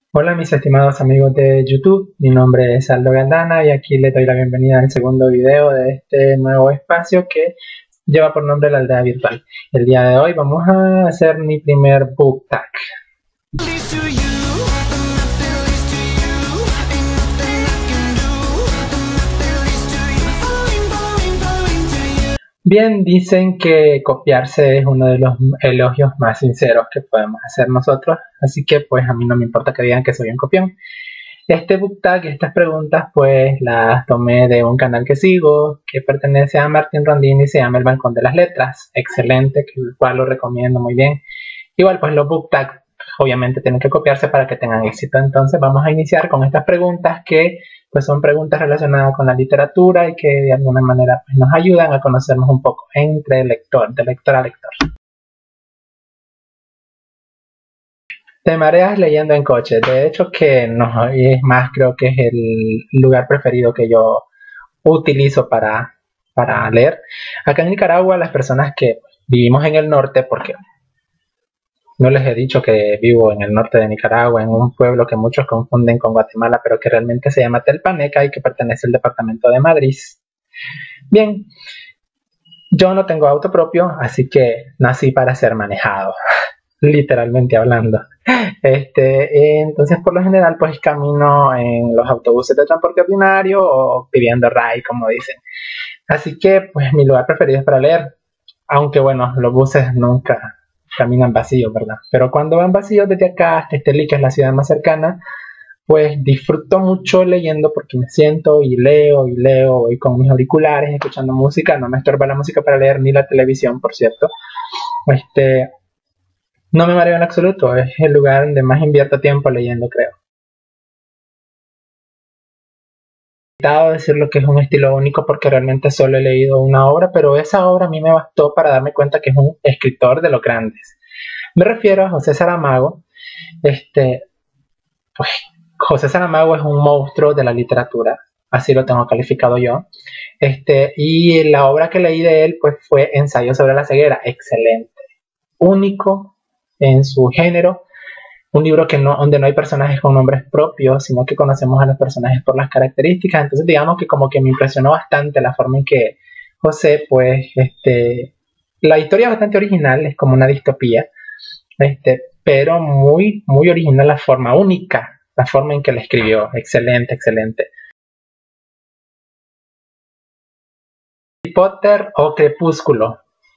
Hola mis estimados amigos de YouTube, mi nombre es Aldo Galdana y aquí les doy la bienvenida al segundo video de este nuevo espacio que lleva por nombre La Aldea Virtual. El día de hoy vamos a hacer mi primer book tag. Bien, dicen que copiarse es uno de los elogios más sinceros que podemos hacer nosotros, así que pues a mí no me importa que digan que soy un copión. Este book tag y estas preguntas pues las tomé de un canal que sigo, que pertenece a Martín Rondini y se llama El Balcón de las Letras. Excelente, el cual lo recomiendo muy bien. Igual pues los book tags obviamente tienen que copiarse para que tengan éxito. Entonces vamos a iniciar con estas preguntas que pues son preguntas relacionadas con la literatura y que de alguna manera pues, nos ayudan a conocernos un poco entre lector, de lector a lector. Te mareas leyendo en coche. De hecho que no, es más, creo que es el lugar preferido que yo utilizo para leer. Acá en Nicaragua las personas que vivimos en el norte, porque no les he dicho que vivo en el norte de Nicaragua, en un pueblo que muchos confunden con Guatemala, pero que realmente se llama Telpaneca y que pertenece al departamento de Madrid. Bien, yo no tengo auto propio, así que nací para ser manejado, literalmente hablando. Entonces, por lo general, pues camino en los autobuses de transporte ordinario o pidiendo ride, como dicen. Así que, pues, mi lugar preferido es para leer. Aunque, bueno, los buses nunca caminan vacíos, ¿verdad? Pero cuando van vacíos desde acá hasta Estelí, que es la ciudad más cercana, pues disfruto mucho leyendo porque me siento y leo, voy con mis auriculares, escuchando música. No me estorba la música para leer ni la televisión, por cierto. No me mareo en absoluto, es el lugar donde más invierto tiempo leyendo, creo. He intentado decir lo que es un estilo único porque realmente solo he leído una obra, pero esa obra a mí me bastó para darme cuenta que es un escritor de los grandes. Me refiero a José Saramago. Pues José Saramago es un monstruo de la literatura, así lo tengo calificado yo. Y la obra que leí de él pues fue Ensayo sobre la ceguera, excelente, único en su género. Un libro donde no hay personajes con nombres propios, sino que conocemos a los personajes por las características. Entonces digamos que como que me impresionó bastante la forma en que José, pues, la historia es bastante original, es como una distopía, pero muy, muy original la forma, única, la forma en que la escribió, excelente, excelente. Harry Potter o Crepúsculo.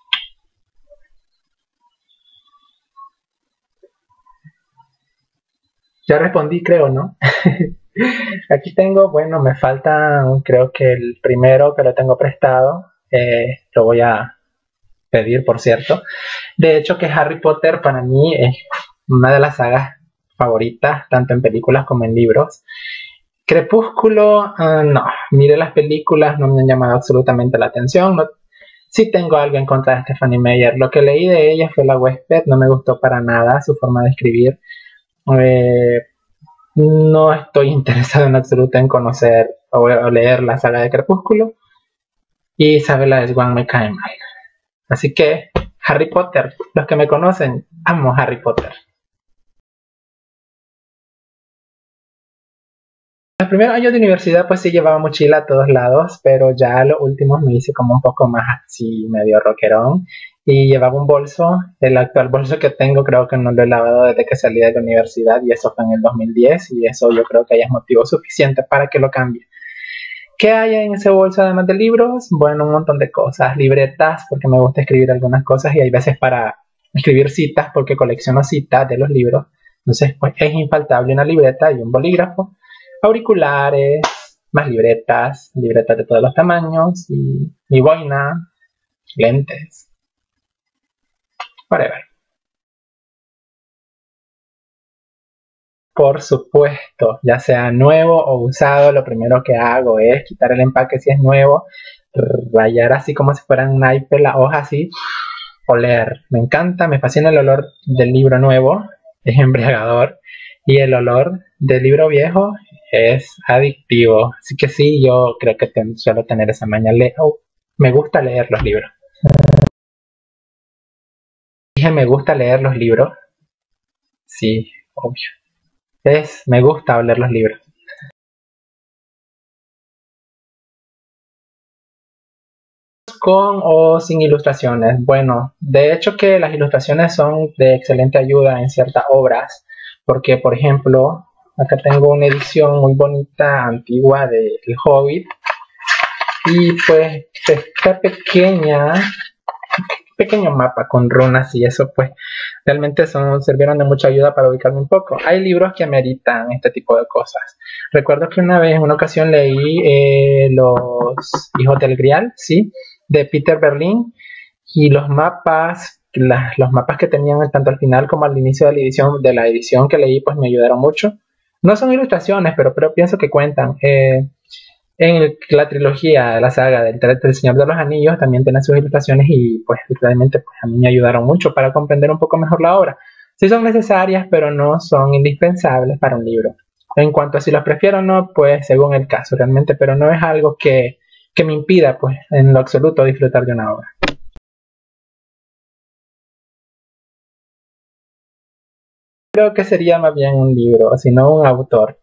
Ya respondí, creo, ¿no? Aquí tengo, bueno, me falta, creo que el primero que lo tengo prestado, lo voy a pedir, por cierto. De hecho, que Harry Potter para mí es una de las sagas favoritas, tanto en películas como en libros. Crepúsculo, no, mire las películas, no me han llamado absolutamente la atención. No, sí tengo algo en contra de Stephanie Meyer. Lo que leí de ella fue La Huésped, no me gustó para nada su forma de escribir. No estoy interesado en absoluto en conocer o leer la saga de Crepúsculo. Y Isabella Swan me cae mal. Así que Harry Potter, los que me conocen, amo Harry Potter. Los primeros años de universidad pues sí llevaba mochila a todos lados, pero ya los últimos me hice como un poco más así, medio rockerón. Y llevaba un bolso, el actual bolso que tengo creo que no lo he lavado desde que salí de la universidad y eso fue en el 2010 y eso yo creo que ya es motivo suficiente para que lo cambie. ¿Qué hay en ese bolso además de libros? Bueno, un montón de cosas, libretas porque me gusta escribir algunas cosas y hay veces para escribir citas porque colecciono citas de los libros. Entonces pues es infaltable una libreta y un bolígrafo, auriculares, más libretas, libretas de todos los tamaños y mi boina, lentes, whatever. Por supuesto, ya sea nuevo o usado, lo primero que hago es quitar el empaque si es nuevo, rayar así como si fueran naipes la hoja así, oler. Me encanta, me fascina el olor del libro nuevo, es embriagador, y el olor del libro viejo es adictivo. Así que sí, yo creo que suelo tener esa maña. Me gusta leer los libros. Dije, me gusta leer los libros. Sí, obvio. Me gusta oler los libros. ¿Con o sin ilustraciones? Bueno, de hecho que las ilustraciones son de excelente ayuda en ciertas obras, porque por ejemplo, acá tengo una edición muy bonita, antigua de El Hobbit, y pues esta pequeño mapa con runas y eso pues realmente sirvieron de mucha ayuda para ubicarme un poco. Hay libros que ameritan este tipo de cosas. Recuerdo que en una ocasión leí Los Hijos del Grial, ¿sí? De Peter Berlin, y los mapas que tenían tanto al final como al inicio de la edición que leí pues me ayudaron mucho. No son ilustraciones, pero pienso que cuentan. En la trilogía, la saga del Señor de los Anillos también tiene sus ilustraciones y pues realmente pues, a mí me ayudaron mucho para comprender un poco mejor la obra. Sí son necesarias, pero no son indispensables para un libro. En cuanto a si las prefiero o no, pues según el caso realmente, pero no es algo que me impida pues en lo absoluto disfrutar de una obra. Creo que sería más bien un libro, sino un autor.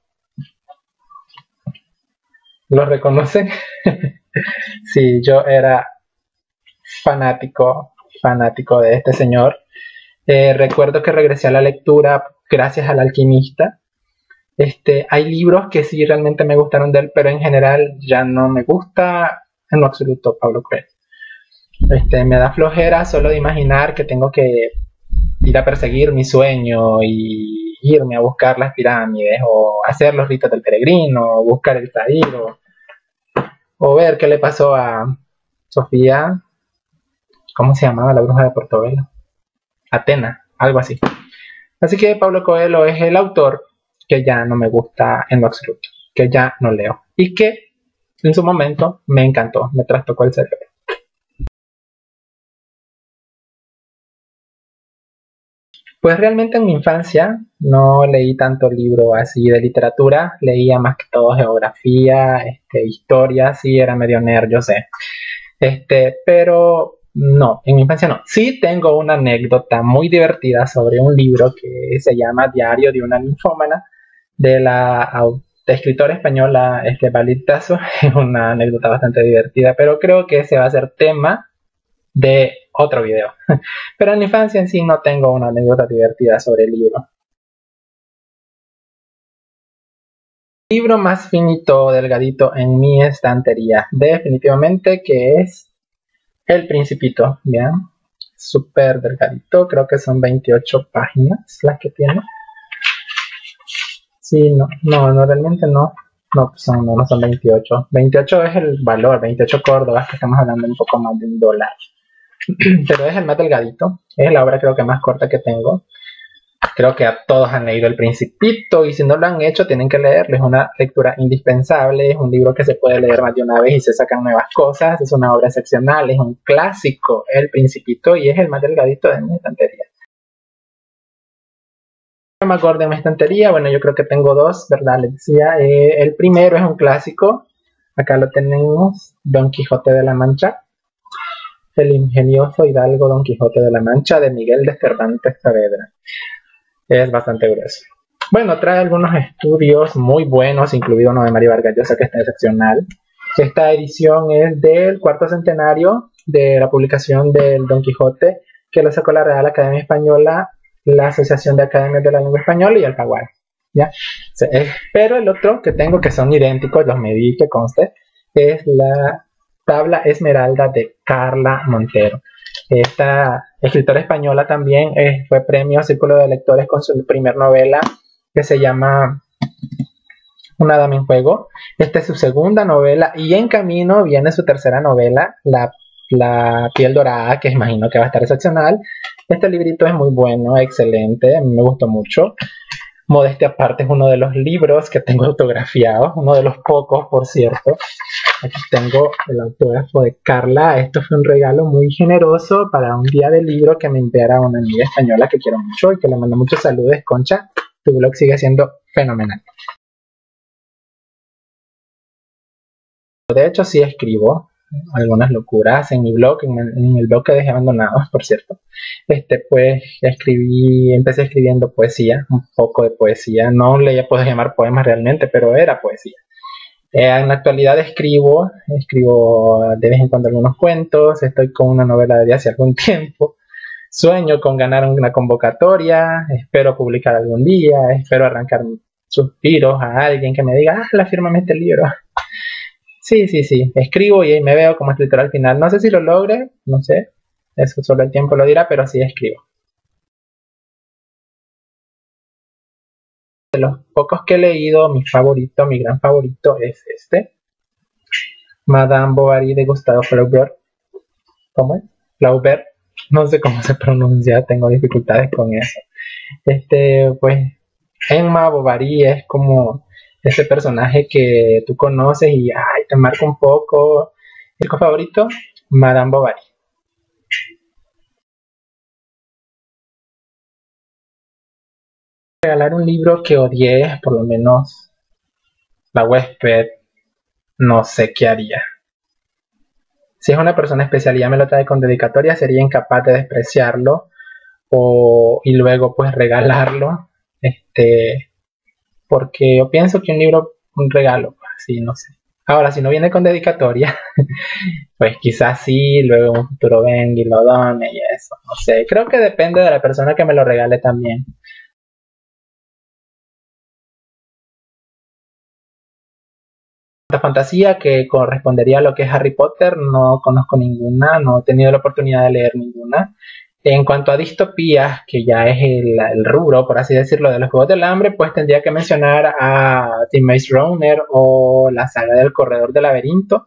¿Lo reconocen? Sí, yo era fanático, fanático de este señor. Recuerdo que regresé a la lectura gracias al alquimista. Hay libros que sí realmente me gustaron de él, pero en general ya no me gusta en lo absoluto Paulo Coelho. Me da flojera solo de imaginar que tengo que ir a perseguir mi sueño y irme a buscar las pirámides o hacer los ritos del peregrino o buscar el Tahir o ver qué le pasó a Sofía, ¿cómo se llamaba la bruja de Portobelo? Atena, algo así. Así que Paulo Coelho es el autor que ya no me gusta en lo absoluto, que ya no leo y que en su momento me encantó, me trastocó el cerebro. Pues realmente en mi infancia no leí tanto libro así de literatura, leía más que todo geografía, historia, sí era medio nerd, yo sé. Pero no, en mi infancia no. Sí tengo una anécdota muy divertida sobre un libro que se llama Diario de una ninfómana de la escritora española Valid Tasso. Es una anécdota bastante divertida, pero creo que ese va a ser tema de otro video. Pero en mi infancia en sí no tengo una anécdota divertida sobre el libro. Libro más finito, delgadito en mi estantería, definitivamente que es El Principito, ¿bien? Súper delgadito, creo que son 28 páginas las que tiene. Sí, no, realmente no. No, no son 28. 28 es el valor, 28 córdobas, que estamos hablando un poco más de $1. Pero es el más delgadito, es la obra creo que más corta que tengo. Creo que a todos han leído El Principito y si no lo han hecho tienen que leerlo. Es una lectura indispensable, es un libro que se puede leer más de una vez y se sacan nuevas cosas. Es una obra excepcional, es un clásico, El Principito, y es el más delgadito de mi estantería. Más gordo en mi estantería, bueno, yo creo que tengo dos, ¿verdad? Les decía, el primero es un clásico, acá lo tenemos, Don Quijote de la Mancha, el ingenioso hidalgo Don Quijote de la Mancha de Miguel de Cervantes Saavedra. Es bastante grueso. Bueno, trae algunos estudios muy buenos, incluido uno de Mario Vargas Llosa que está excepcional. Esta edición es del cuarto centenario de la publicación del Don Quijote, que lo sacó la Real Academia Española, la Asociación de Academias de la Lengua Española y Alfaguara. ¿Ya? Pero el otro que tengo, que son idénticos, los medí, que conste, es la Tabla Esmeralda de Carla Montero. Esta escritora española también fue premio Círculo de Lectores con su primer novela que se llama Una dama en juego. Esta es su segunda novela y en camino viene su tercera novela, La piel dorada, que imagino que va a estar excepcional. Este librito es muy bueno, excelente, me gustó mucho. Modestia aparte, es uno de los libros que tengo autografiados, uno de los pocos, por cierto. Aquí tengo el autógrafo de Carla. Esto fue un regalo muy generoso para un día del libro que me enviara una amiga española que quiero mucho y que le mando muchos saludos. Concha, tu blog sigue siendo fenomenal. De hecho, sí escribo. algunas locuras en mi blog, en el blog que dejé abandonado, por cierto. Pues empecé escribiendo poesía, un poco de poesía. No le puedo llamar poemas realmente, pero era poesía. En la actualidad escribo de vez en cuando algunos cuentos, estoy con una novela de hace algún tiempo. Sueño con ganar una convocatoria, espero publicar algún día, espero arrancar suspiros a alguien que me diga, fírmame este libro. Sí, sí, sí, escribo y ahí me veo como escritor al final. No sé si lo logre, no sé, eso solo el tiempo lo dirá, pero sí escribo. De los pocos que he leído, mi favorito, mi gran favorito es Madame Bovary de Gustave Flaubert. ¿Cómo es? Flaubert, no sé cómo se pronuncia, tengo dificultades con eso. Pues Emma Bovary es como ese personaje que tú conoces y te marca un poco. ¿El favorito? Madame Bovary. Regalar un libro que odié, por lo menos La huésped, no sé qué haría. Si es una persona especial y ya me lo trae con dedicatoria, sería incapaz de despreciarlo y luego pues regalarlo. Porque yo pienso que un libro, un regalo, sí, no sé. Ahora, si no viene con dedicatoria, pues quizás sí, luego en un futuro venga y lo done y eso, no sé. Creo que depende de la persona que me lo regale también. La fantasía que correspondería a lo que es Harry Potter, no conozco ninguna, no he tenido la oportunidad de leer ninguna. En cuanto a distopías, que ya es el rubro, por así decirlo, de los Juegos del Hambre, pues tendría que mencionar a The Maze Runner o la saga del Corredor del Laberinto,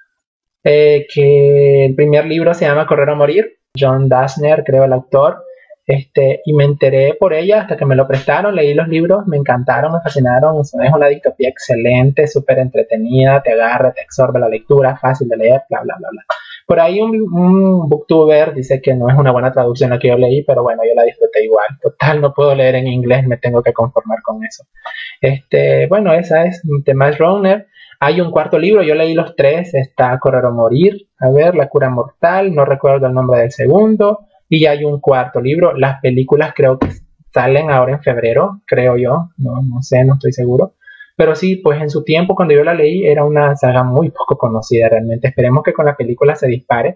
que el primer libro se llama Correr o Morir, John Dashner, creo el autor, y me enteré por ella hasta que me lo prestaron, leí los libros, me encantaron, me fascinaron, es una distopía excelente, súper entretenida, te agarra, te absorbe la lectura, fácil de leer, bla, bla, bla, bla. Por ahí un booktuber dice que no es una buena traducción la que yo leí, pero bueno, yo la disfruté igual. Total, no puedo leer en inglés, me tengo que conformar con eso. Bueno, esa es The Maze Runner. Hay un cuarto libro, yo leí los tres, está Correr o Morir, a ver, La Cura Mortal, no recuerdo el nombre del segundo, y hay un cuarto libro, las películas creo que salen ahora en febrero, creo yo, no sé, no estoy seguro, pero sí, pues en su tiempo cuando yo la leí era una saga muy poco conocida realmente, esperemos que con la película se dispare.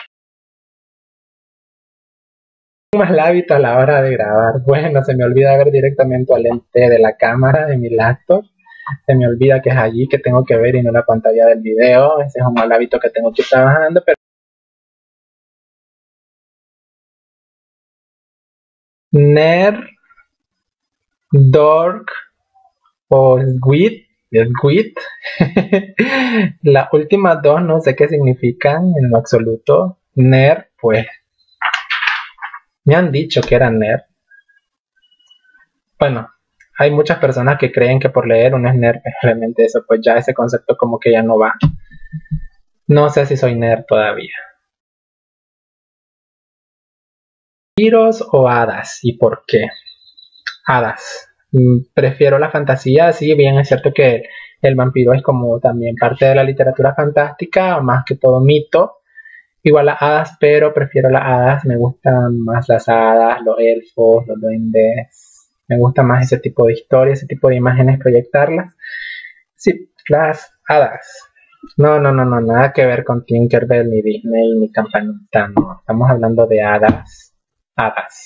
Más el hábito a la hora de grabar, bueno, se me olvida ver directamente al lente de la cámara de mi laptop, se me olvida que es allí que tengo que ver y no la pantalla del video. Ese es un mal hábito que tengo que ir trabajando, pero Nerd, Dork o Squid. Las últimas dos no sé qué significan en lo absoluto. Nerd, pues me han dicho que era nerd. Bueno, hay muchas personas que creen que por leer uno es nerd, pero realmente eso, pues ya ese concepto como que ya no va. No sé si soy nerd todavía. ¿Vampiros o hadas? ¿Y por qué? Hadas. Prefiero la fantasía, sí, bien es cierto que el vampiro es como también parte de la literatura fantástica, más que todo mito, igual a hadas, pero prefiero las hadas, me gustan más las hadas, los elfos, los duendes, me gusta más ese tipo de historias, ese tipo de imágenes, proyectarlas. Sí, las hadas. No, no, no, no, nada que ver con Tinkerbell, ni Disney, ni Campanita, no, estamos hablando de hadas, hadas.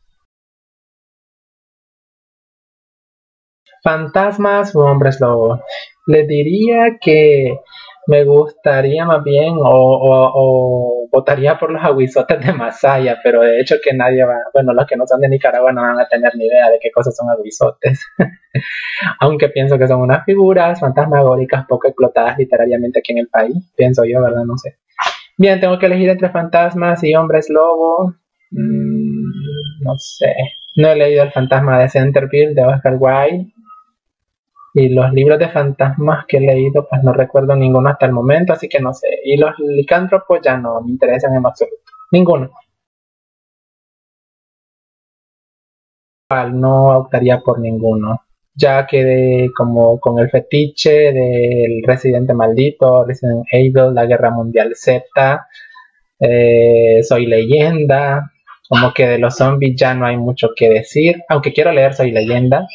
Fantasmas o hombres lobos. Les diría que me gustaría más bien o votaría por los aguizotes de Masaya, pero de hecho que nadie va, bueno, los que no son de Nicaragua no van a tener ni idea de qué cosas son aguizotes. Aunque pienso que son unas figuras fantasmagóricas poco explotadas literariamente aquí en el país, pienso yo, ¿verdad? No sé. Bien, tengo que elegir entre fantasmas y hombres lobo. No sé. No he leído El fantasma de Centerville de Oscar Wilde. Y los libros de fantasmas que he leído, pues no recuerdo ninguno hasta el momento, así que no sé. Y los licántropos ya no me interesan en absoluto. Ninguno. No optaría por ninguno. Ya quedé como con el fetiche del Residente Maldito, Resident Evil, la Guerra Mundial Z, Soy Leyenda. Como que de los zombies ya no hay mucho que decir, aunque quiero leer Soy Leyenda.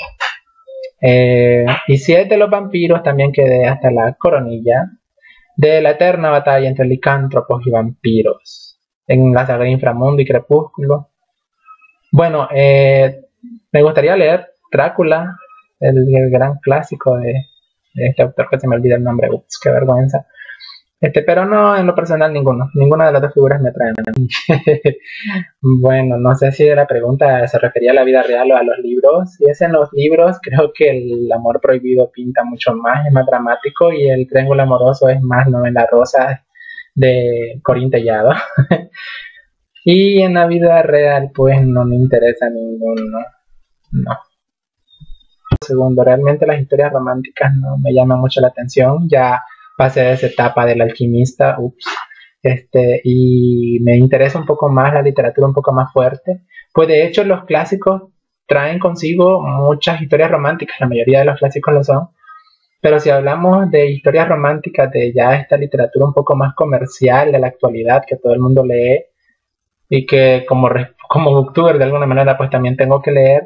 Y si es de los vampiros, también quedé hasta la coronilla de la eterna batalla entre licántropos y vampiros en la saga de Inframundo y Crepúsculo. Bueno, me gustaría leer Drácula, el gran clásico de este autor que se me olvida el nombre. Ups, qué vergüenza. Pero no, en lo personal ninguna de las dos figuras me atraen a mí. Bueno, no sé si la pregunta se refería a la vida real o a los libros. Si es en los libros, creo que el amor prohibido pinta mucho más, es más dramático, y el triángulo amoroso es más novela rosa de Corín Tellado. Y en la vida real, pues no me interesa ninguno. No. Segundo, realmente las historias románticas no me llaman mucho la atención. Ya pasé de esa etapa del alquimista, y me interesa un poco más la literatura un poco más fuerte. Pues de hecho los clásicos traen consigo muchas historias románticas, la mayoría de los clásicos lo son. Pero si hablamos de historias románticas de ya esta literatura un poco más comercial de la actualidad que todo el mundo lee y que como booktuber de alguna manera pues también tengo que leer,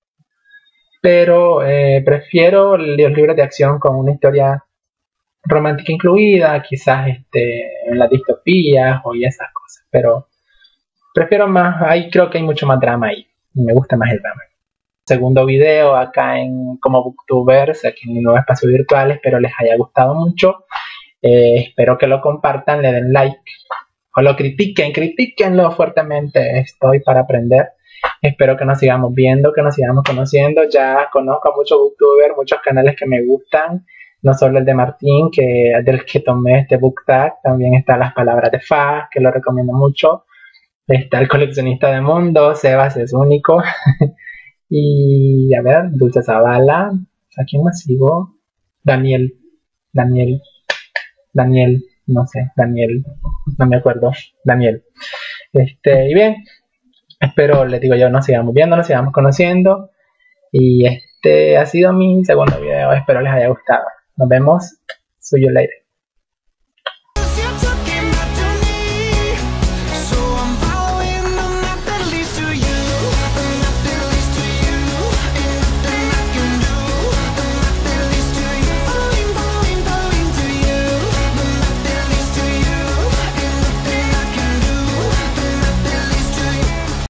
pero prefiero los libros de acción con una historia romántica incluida, quizás en las distopías o y esas cosas, pero prefiero más, ahí creo que hay mucho más drama ahí, y me gusta más el drama. Segundo video acá en como booktubers, aquí en mi nuevo espacio virtual, espero les haya gustado mucho, espero que lo compartan, le den like o lo critiquenlo fuertemente, estoy para aprender. Espero que nos sigamos viendo, que nos sigamos conociendo. Ya conozco a muchos booktubers, muchos canales que me gustan, no solo el de Martín, del que tomé este book tag, también está Las Palabras de Faz, que lo recomiendo mucho. Está El Coleccionista de Mundos, Sebas es único. Y a ver, Dulce Zavala, ¿a quién más sigo? Daniel, Daniel, no sé, Daniel, no me acuerdo, Daniel. Y bien, espero, les digo yo, nos sigamos viendo, nos sigamos conociendo. Y este ha sido mi segundo video, espero les haya gustado. Nos vemos, see you later.